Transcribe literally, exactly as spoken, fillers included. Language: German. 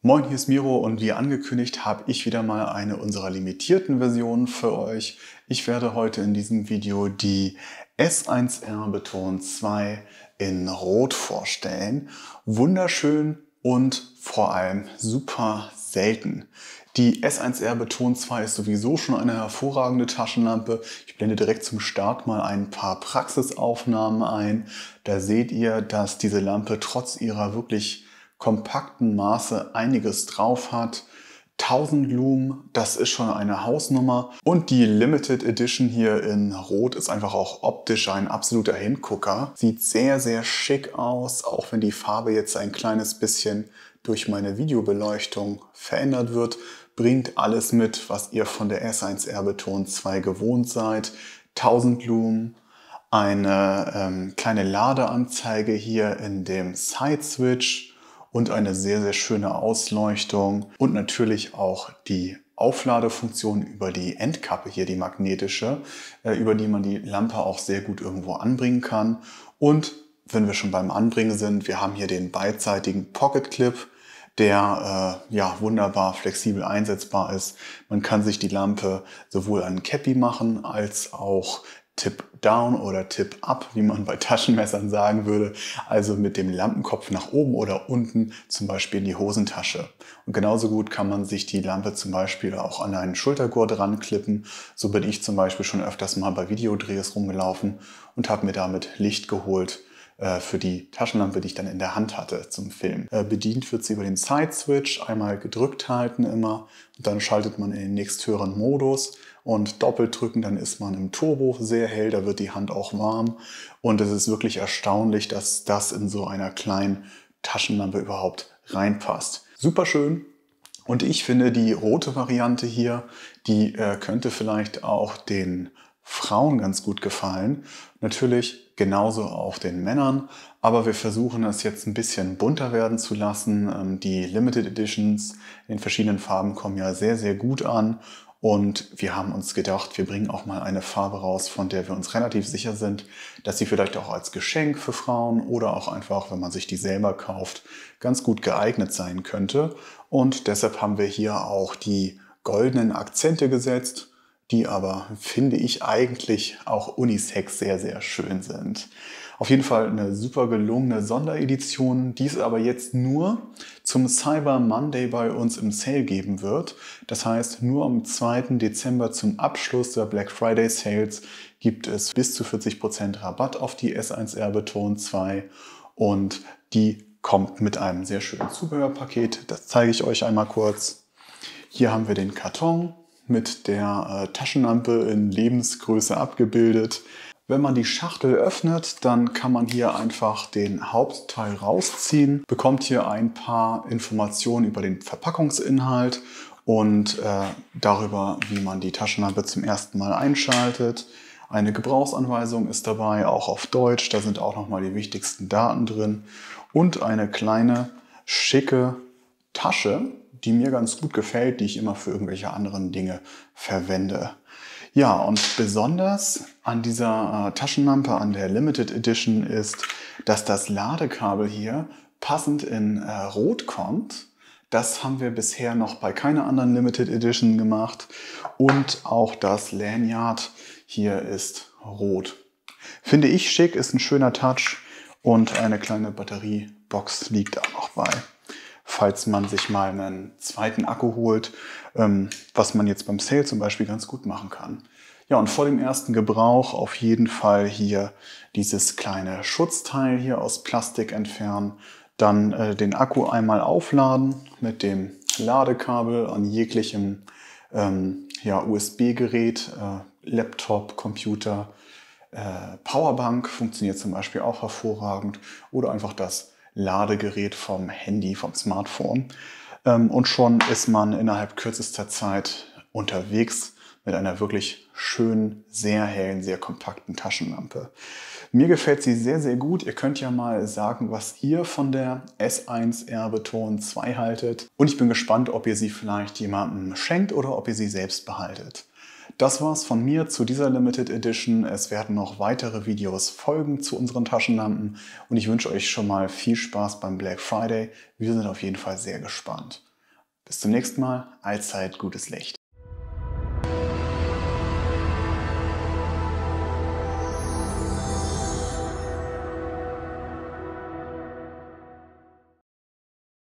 Moin, hier ist Miro und wie angekündigt habe ich wieder mal eine unserer limitierten Versionen für euch. Ich werde heute in diesem Video die S eins R Beton zwei in Rot vorstellen. Wunderschön und vor allem super selten. Die S eins R Beton zwei ist sowieso schon eine hervorragende Taschenlampe. Ich blende direkt zum Start mal ein paar Praxisaufnahmen ein. Da seht ihr, dass diese Lampe trotz ihrer wirklich kompakten Maße einiges drauf hat. tausend Lumen, das ist schon eine Hausnummer. Und die Limited Edition hier in Rot ist einfach auch optisch ein absoluter Hingucker. Sieht sehr, sehr schick aus, auch wenn die Farbe jetzt ein kleines bisschen durch meine Videobeleuchtung verändert wird. Bringt alles mit, was ihr von der S eins R Beton zwei gewohnt seid. tausend Lumen. Eine ähm, kleine Ladeanzeige hier in dem Side-Switch und eine sehr, sehr schöne Ausleuchtung und natürlich auch die Aufladefunktion über die Endkappe hier, die magnetische, äh, über die man die Lampe auch sehr gut irgendwo anbringen kann. Und wenn wir schon beim Anbringen sind, wir haben hier den beidseitigen Pocket Clip, der äh, ja wunderbar flexibel einsetzbar ist. Man kann sich die Lampe sowohl an Cappy machen als auch Tip down oder Tip up, wie man bei Taschenmessern sagen würde, also mit dem Lampenkopf nach oben oder unten, zum Beispiel in die Hosentasche. Und genauso gut kann man sich die Lampe zum Beispiel auch an einen Schultergurt ranklippen. So bin ich zum Beispiel schon öfters mal bei Videodrehs rumgelaufen und habe mir damit Licht geholt äh, für die Taschenlampe, die ich dann in der Hand hatte zum Film. Äh, bedient wird sie über den Side-Switch, einmal gedrückt halten immer und dann schaltet man in den nächsthöheren Modus. Und doppelt drücken, dann ist man im Turbo sehr hell, da wird die Hand auch warm. Und es ist wirklich erstaunlich, dass das in so einer kleinen Taschenlampe überhaupt reinpasst. Super schön. Und ich finde, die rote Variante hier, die äh, könnte vielleicht auch den Frauen ganz gut gefallen. Natürlich genauso auch den Männern. Aber wir versuchen es jetzt ein bisschen bunter werden zu lassen. Ähm, die Limited Editions in den verschiedenen Farben kommen ja sehr, sehr gut an. Und wir haben uns gedacht, wir bringen auch mal eine Farbe raus, von der wir uns relativ sicher sind, dass sie vielleicht auch als Geschenk für Frauen oder auch einfach, wenn man sich die selber kauft, ganz gut geeignet sein könnte. Und deshalb haben wir hier auch die goldenen Akzente gesetzt, die aber, finde ich, eigentlich auch unisex sehr, sehr schön sind. Auf jeden Fall eine super gelungene Sonderedition, die es aber jetzt nur zum Cyber Monday bei uns im Sale geben wird. Das heißt, nur am zweiten Dezember zum Abschluss der Black Friday Sales gibt es bis zu vierzig Prozent Rabatt auf die S eins R Beton zwei und die kommt mit einem sehr schönen Zubehörpaket. Das zeige ich euch einmal kurz. Hier haben wir den Karton mit der äh, Taschenlampe in Lebensgröße abgebildet. Wenn man die Schachtel öffnet, dann kann man hier einfach den Hauptteil rausziehen, bekommt hier ein paar Informationen über den Verpackungsinhalt und äh, darüber, wie man die Taschenlampe zum ersten Mal einschaltet. Eine Gebrauchsanweisung ist dabei, auch auf Deutsch, da sind auch nochmal die wichtigsten Daten drin und eine kleine, schicke Tasche, die mir ganz gut gefällt, die ich immer für irgendwelche anderen Dinge verwende. Ja, und besonders an dieser äh, Taschenlampe, an der Limited Edition ist, dass das Ladekabel hier passend in äh, Rot kommt. Das haben wir bisher noch bei keiner anderen Limited Edition gemacht. Und auch das Lanyard hier ist rot. Finde ich schick, ist ein schöner Touch und eine kleine Batteriebox liegt auch noch bei, falls man sich mal einen zweiten Akku holt, ähm, was man jetzt beim Sale zum Beispiel ganz gut machen kann. Ja, und vor dem ersten Gebrauch auf jeden Fall hier dieses kleine Schutzteil hier aus Plastik entfernen, dann äh, den Akku einmal aufladen mit dem Ladekabel an jeglichem ähm, ja, U S B-Gerät, äh, Laptop, Computer, äh, Powerbank funktioniert zum Beispiel auch hervorragend oder einfach das Ladegerät vom Handy, vom Smartphone. Ähm, und schon ist man innerhalb kürzester Zeit unterwegs mit einer wirklich schönen, sehr hellen, sehr kompakten Taschenlampe. Mir gefällt sie sehr, sehr gut. Ihr könnt ja mal sagen, was ihr von der S eins R Beton zwei haltet. Und ich bin gespannt, ob ihr sie vielleicht jemandem schenkt oder ob ihr sie selbst behaltet. Das war's von mir zu dieser Limited Edition. Es werden noch weitere Videos folgen zu unseren Taschenlampen und ich wünsche euch schon mal viel Spaß beim Black Friday. Wir sind auf jeden Fall sehr gespannt. Bis zum nächsten Mal, allzeit gutes Licht.